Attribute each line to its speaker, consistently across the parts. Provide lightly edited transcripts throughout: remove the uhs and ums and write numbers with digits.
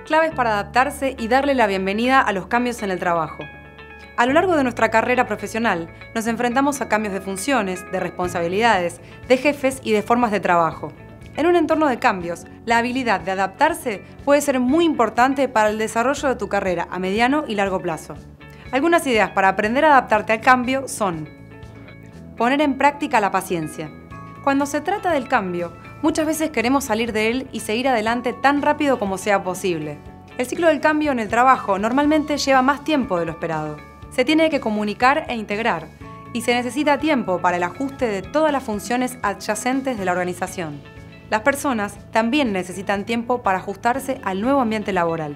Speaker 1: Claves para adaptarse y darle la bienvenida a los cambios en el trabajo. A lo largo de nuestra carrera profesional, nos enfrentamos a cambios de funciones, de responsabilidades, de jefes y de formas de trabajo. En un entorno de cambios, la habilidad de adaptarse puede ser muy importante para el desarrollo de tu carrera a mediano y largo plazo. Algunas ideas para aprender a adaptarte al cambio son: poner en práctica la paciencia. Cuando se trata del cambio, muchas veces queremos salir de él y seguir adelante tan rápido como sea posible. El ciclo del cambio en el trabajo normalmente lleva más tiempo de lo esperado. Se tiene que comunicar e integrar, y se necesita tiempo para el ajuste de todas las funciones adyacentes de la organización. Las personas también necesitan tiempo para ajustarse al nuevo ambiente laboral.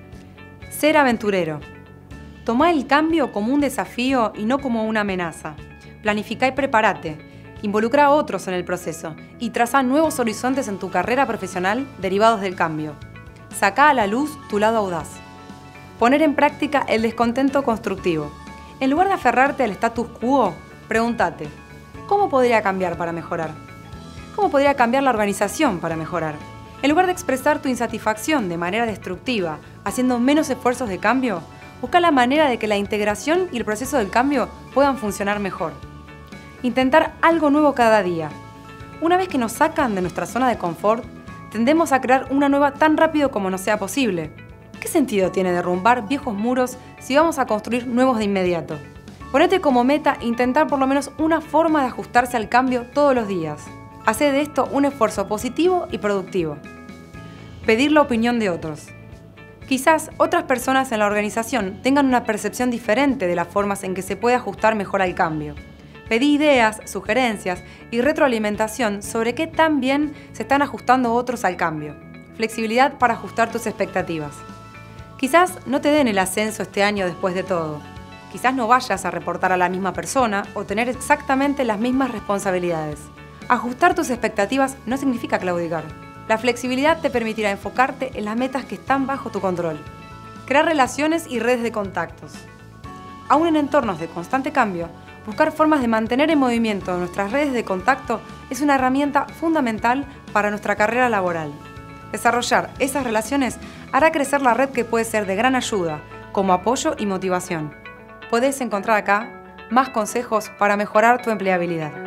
Speaker 1: Ser aventurero. Tomá el cambio como un desafío y no como una amenaza. Planificá y prepárate. Involucra a otros en el proceso y traza nuevos horizontes en tu carrera profesional derivados del cambio. Sacá a la luz tu lado audaz. Poner en práctica el descontento constructivo. En lugar de aferrarte al status quo, pregúntate: ¿cómo podría cambiar para mejorar? ¿Cómo podría cambiar la organización para mejorar? En lugar de expresar tu insatisfacción de manera destructiva, haciendo menos esfuerzos de cambio, busca la manera de que la integración y el proceso del cambio puedan funcionar mejor. Intentar algo nuevo cada día. Una vez que nos sacan de nuestra zona de confort, tendemos a crear una nueva tan rápido como nos sea posible. ¿Qué sentido tiene derrumbar viejos muros si vamos a construir nuevos de inmediato? Ponete como meta intentar por lo menos una forma de ajustarse al cambio todos los días. Hacé de esto un esfuerzo positivo y productivo. Pedir la opinión de otros. Quizás otras personas en la organización tengan una percepción diferente de las formas en que se puede ajustar mejor al cambio. Pedí ideas, sugerencias y retroalimentación sobre qué tan bien se están ajustando otros al cambio. Flexibilidad para ajustar tus expectativas. Quizás no te den el ascenso este año después de todo. Quizás no vayas a reportar a la misma persona o tener exactamente las mismas responsabilidades. Ajustar tus expectativas no significa claudicar. La flexibilidad te permitirá enfocarte en las metas que están bajo tu control. Crear relaciones y redes de contactos. Aún en entornos de constante cambio, buscar formas de mantener en movimiento nuestras redes de contacto es una herramienta fundamental para nuestra carrera laboral. Desarrollar esas relaciones hará crecer la red que puede ser de gran ayuda, como apoyo y motivación. Podés encontrar acá más consejos para mejorar tu empleabilidad.